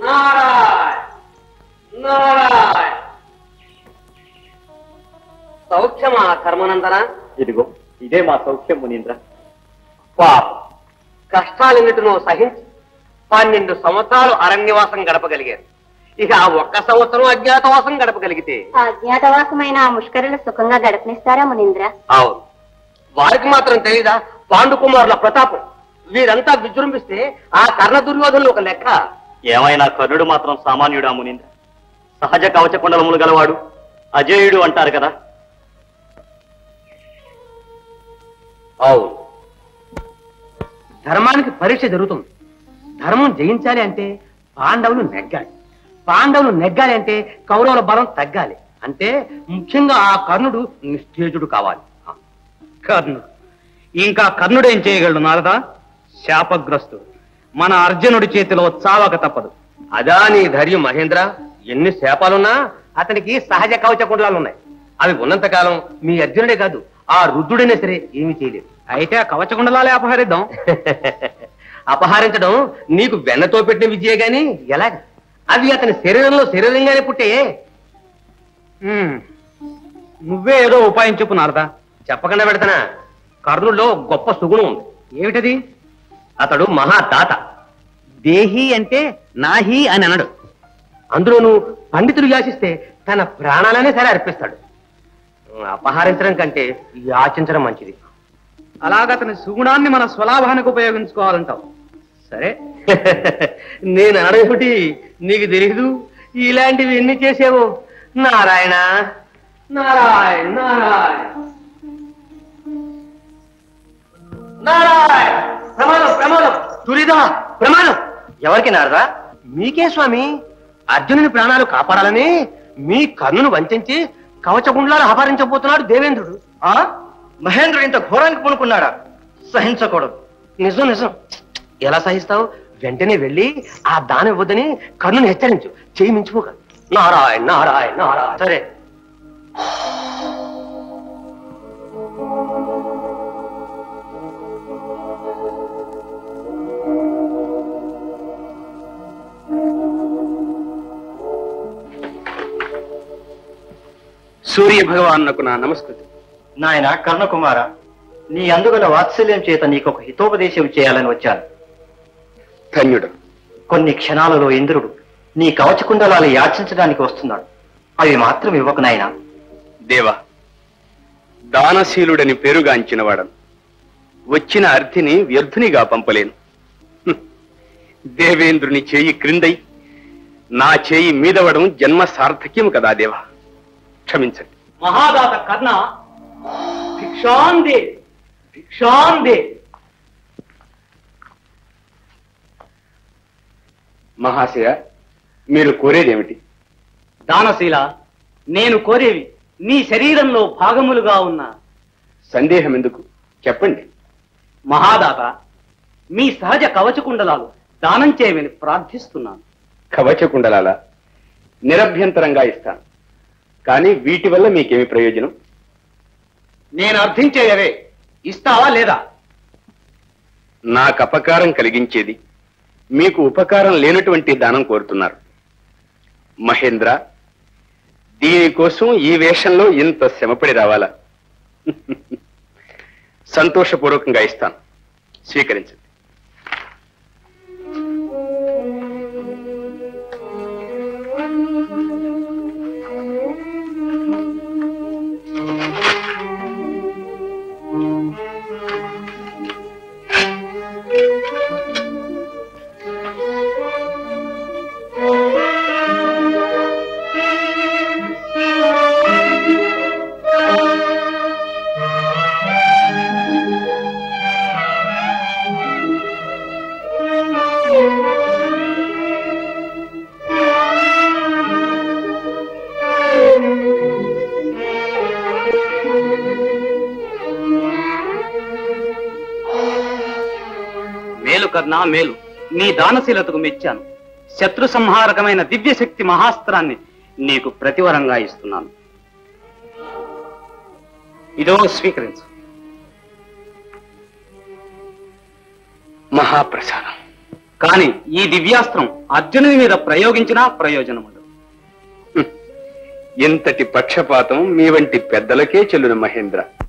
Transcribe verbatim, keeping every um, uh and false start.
నారాయణ నారాయణ. సౌఖ్యమా ధర్మనందన? ఇదిగో ఇదే మా సౌఖ్యం మునీంద్ర. పాప కష్టాలన్నిటినో సహించి పన్నెండు సంవత్సరాలు అరణ్యవాసం గడపగలిగారు. ఇక ఆ ఒక్క సంవత్సరం అజ్ఞాతవాసం గడపగలిగితే అజ్ఞాతవాసమైన ఆ ముష్కరులు సుఖంగా గడపనిస్తారా మునీంద్ర? అవును, వారికి మాత్రం తెలీదా పాండుకుమారుల ప్రతాపం? వీరంతా విజృంభిస్తే ఆ కర్ణ దుర్యోధనులు ఒక లెక్క. ఏమైనా కర్ణుడు మాత్రం సామాన్యుడా మునీంద్ర? సహజ కవచ కుండలములు గలవాడు, అజేయుడు అంటారు కదా. అవును, ధర్మానికి పరీక్ష జరుగుతుంది. ధర్మం జయించాలి అంటే పాండవులు నెగ్గాలి, పాండవులు నెగ్గాలి అంటే కౌరవుల బలం తగ్గాలి. అంటే ముఖ్యంగా ఆ కర్ణుడు నిస్తేజుడు కావాలి. కర్ణుడు ఇంకా కర్ణుడు ఏం చేయగలడు నారదా? శాపగ్రస్తుడు, మన అర్జునుడి చేతిలో చావక తప్పదు. అదా నీ ధైర్యం మహేంద్ర? ఎన్ని శాపాలున్నా అతనికి సహజ కవచ కుండలాలున్నాయి. అవి ఉన్నంతకాలం మీ అర్జునుడే కాదు, ఆ రుద్రుడైనా సరే ఏమీ చేయలేదు. అయితే ఆ కవచకుండలాలే అపహరిద్దాం. అపహరించడం నీకు వెన్నతో పెట్టిన విద్యే గాని ఎలాగ? అవి అతని శరీరంలో శరీరంగానే పుట్టాయే. నువ్వే ఏదో ఉపాయం చెప్పు నారదా. చెప్పకుండా పెడతానా? కర్ణుల్లో గొప్ప సుగుణం ఉంది. ఏమిటది? అతడు మహాదాత. దేహి అంటే నాహి అని అనడు. అందులోనూ పండితులు యాచిస్తే తన ప్రాణాలనే సరే అర్పిస్తాడు. అపహరించడం కంటే యాచించడం మంచిది. అలాగ అతని సుగుణాన్ని మన స్వలాభానికి ఉపయోగించుకోవాలంటావు. సరే, నేను అనడం ఏమిటి? నీకు తెలీదు ఇలాంటివి ఎన్ని చేసావు? నారాయణ నారాయణ నారాయణ నారాయణ. ప్రమాదం ప్రమాదం తురిదా ప్రమాదం. ఎవరికి నారదా? మీకే స్వామి. అర్జునుని ప్రాణాలు కాపాడాలని మీ కర్ణును వంచి కవచగుండ్లాలు అపహరించబోతున్నాడు దేవేంద్రుడు. ఆ మహేంద్రుడు ఇంత ఘోరానికి పూనుకున్నాడా? సహించకూడదు. నిజం నిజం. ఎలా సహిస్తావు? వెంటనే వెళ్ళి ఆ దానం ఇవ్వద్దని కర్ణుని హెచ్చరించు. చేయి మించిపోక. నారాయణ నారాయణ నారాయణ. సరే. సూర్య భగవానుకు నా నమస్కృతి. నాయన కర్ణకుమార, నీ అందుగల వాత్సల్యం చేత నీకొక హితోపదేశం చేయాలని వచ్చాను. ధన్యుడు. కొన్ని క్షణాలలో ఇంద్రుడు నీ కవచకుండలాలు యాచించడానికి వస్తున్నాడు. అవి మాత్రం ఇవ్వకు నాయన. దేవా, దానశీలుడని పేరుగాంచిన వాడను. వచ్చిన అర్థిని వ్యర్థునిగా పంపలేను. దేవేంద్రుని చేయి క్రిందై నా చేయి మీదవడం జన్మ సార్థక్యం కదా దేవా. క్షమించండి. మహాదాత కర్ణ, భిక్షాందే భిక్షాందే. మహాశయ, మీరు కోరేదేమిటి? దానశీల, నేను కోరేవి నీ శరీరంలో భాగములుగా ఉన్న. సందేహం ఎందుకు, చెప్పండి. మహాదాత, మీ సహజ కవచకుండలాలు దానం చేయమని ప్రార్థిస్తున్నాను. కవచకుండలాల నిరభ్యంతరంగా ఇస్తాను. కానీ వీటి వల్ల మీకేమి ప్రయోజనం? నేను అర్థించేయవే, ఇస్తావా లేదా? నాకు అపకారం కలిగించేది మీకు ఉపకారం లేనటువంటి దానం కోరుతున్నారు. మహేంద్ర, దీనికోసం ఈ వేషంలో ఇంత శ్రమపడి రావాలా? సంతోషపూర్వకంగా ఇస్తాను, స్వీకరించండి. మేలు కర్ణా మేలు, నీ దానశీలతకు మెచ్చాను. శత్రు సంహారకమైన దివ్యశక్తి మహాస్త్రాన్ని నీకు ప్రతివరంగా ఇస్తున్నాను. ఇదో స్వీకరించు. మహాప్రసాదం. కానీ ఈ దివ్యాస్త్రం అర్జునుడి మీద ప్రయోగించినా ప్రయోజనం ఉండదు. ఇంతటి పక్షపాతం మీ వంటి పెద్దలకే చెల్లును మహేంద్ర.